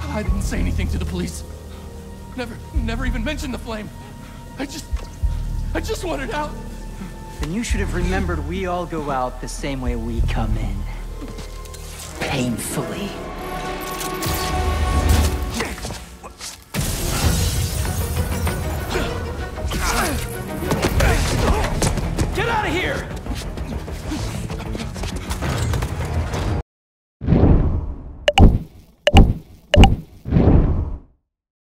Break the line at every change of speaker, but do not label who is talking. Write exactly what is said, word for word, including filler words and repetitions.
I didn't say anything to the police. Never, never even mentioned the flame. I just, I just wanted out.
Then you should have remembered we all go out the same way we come in. Painfully.
Get out of here!